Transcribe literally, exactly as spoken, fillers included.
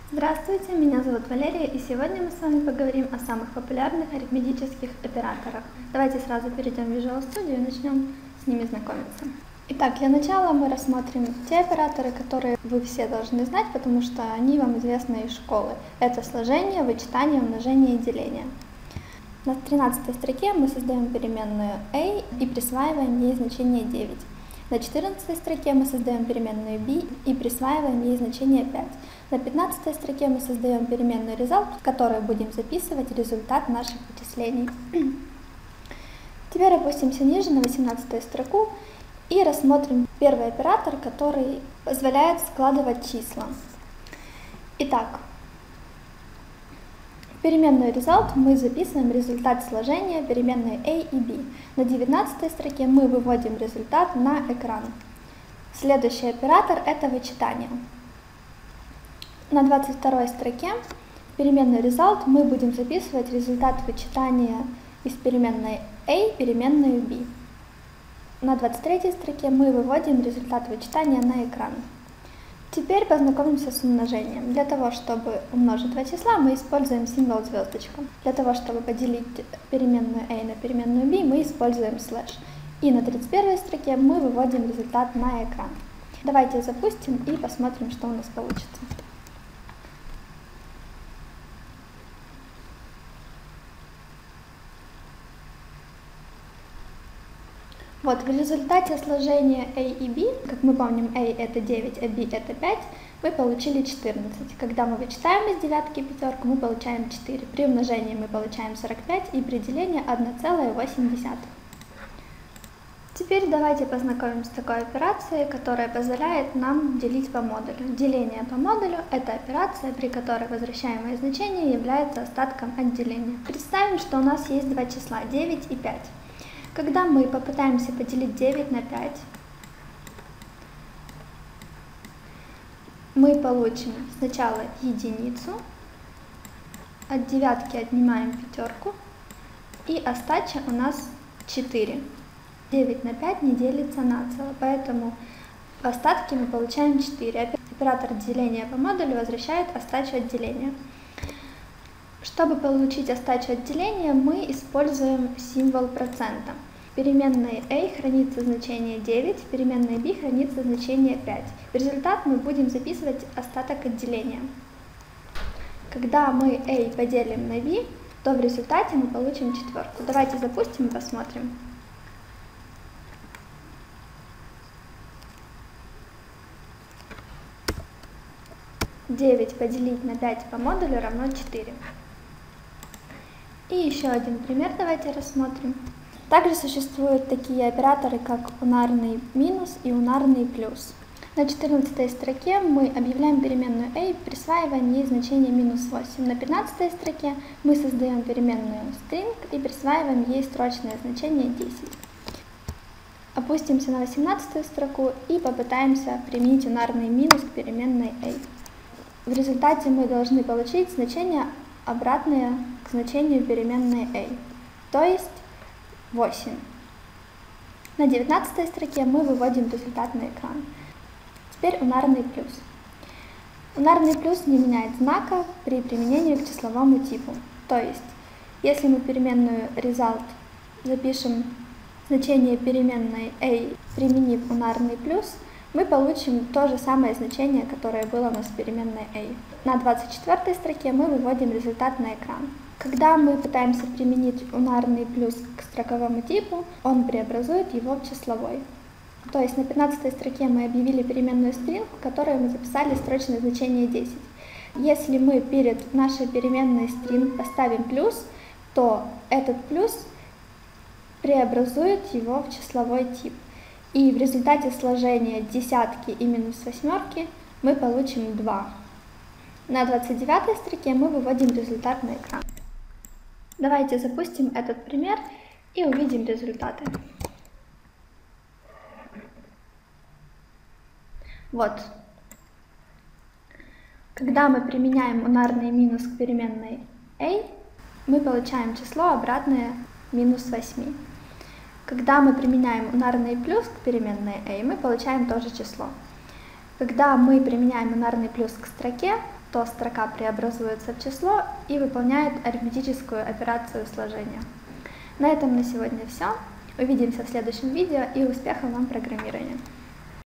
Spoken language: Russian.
Здравствуйте, меня зовут Валерия, и сегодня мы с вами поговорим о самых популярных арифметических операторах. Давайте сразу перейдем в Visual Studio и начнем с ними знакомиться. Итак, для начала мы рассмотрим те операторы, которые вы все должны знать, потому что они вам известны из школы. Это сложение, вычитание, умножение и деление. На тринадцатой строке мы создаем переменную a и присваиваем ей значение девять. На четырнадцатой строке мы создаем переменную b и присваиваем ей значение пять. На пятнадцатой строке мы создаем переменную result, в которой будем записывать результат наших вычислений. Теперь опустимся ниже на восемнадцатую строку и рассмотрим первый оператор, который позволяет складывать числа. Итак, в переменную result мы записываем результат сложения переменной a и b. На девятнадцатой строке мы выводим результат на экран. Следующий оператор — это вычитание. На двадцать второй строке в переменную result мы будем записывать результат вычитания из переменной a в переменную b. На двадцать третьей строке мы выводим результат вычитания на экран. Теперь познакомимся с умножением. Для того, чтобы умножить два числа, мы используем символ звездочка. Для того, чтобы поделить переменную a на переменную b, мы используем слэш. И на тридцать первой строке мы выводим результат на экран. Давайте запустим и посмотрим, что у нас получится. Вот, в результате сложения a и b, как мы помним, a это девять, а b это пять, мы получили четырнадцать. Когда мы вычитаем из девятки пятерку, мы получаем четыре. При умножении мы получаем сорок пять и при делении одна целая восемь десятых. Теперь давайте познакомимся с такой операцией, которая позволяет нам делить по модулю. Деление по модулю – это операция, при которой возвращаемое значение является остатком от деления. Представим, что у нас есть два числа – девять и пять. Когда мы попытаемся поделить девять на пять, мы получим сначала единицу, от девятки отнимаем пятерку, и остача у нас четыре. девять на пять не делится на целое, поэтому в остатке мы получаем четыре. Оператор деления по модулю возвращает остачу от деления. Чтобы получить остачу от деления, мы используем символ процента. В переменной a хранится значение девять, в переменной b хранится значение пять. В результат мы будем записывать остаток от деления. Когда мы a поделим на b, то в результате мы получим четверку. Давайте запустим и посмотрим. девять поделить на пять по модулю равно четыре. И еще один пример давайте рассмотрим. Также существуют такие операторы, как унарный минус и унарный плюс. На четырнадцатой строке мы объявляем переменную a и присваиваем ей значение минус восемь. На пятнадцатой строке мы создаем переменную string и присваиваем ей строчное значение десять. Опустимся на восемнадцатую строку и попытаемся применить унарный минус к переменной a. В результате мы должны получить значение обратное к значению переменной a, то есть восемь. На девятнадцатой строке мы выводим результат на экран. Теперь унарный плюс. Унарный плюс не меняет знака при применении к числовому типу. То есть, если мы переменную result запишем значение переменной a, применив унарный плюс, мы получим то же самое значение, которое было у нас в переменной a. На двадцать четвёртой строке мы выводим результат на экран. Когда мы пытаемся применить унарный плюс к строковому типу, он преобразует его в числовой. То есть на пятнадцатой строке мы объявили переменную string, в которой мы записали строчное значение десять. Если мы перед нашей переменной string поставим плюс, то этот плюс преобразует его в числовой тип. И в результате сложения десятки и минус восьмерки мы получим два. На двадцать девятой строке мы выводим результат на экран. Давайте запустим этот пример и увидим результаты. Вот. Когда мы применяем унарный минус к переменной a, мы получаем число обратное минус восемь. Когда мы применяем унарный плюс к переменной a, мы получаем тоже число. Когда мы применяем унарный плюс к строке, то строка преобразуется в число и выполняет арифметическую операцию сложения. На этом на сегодня все. Увидимся в следующем видео и успехов вам в программировании!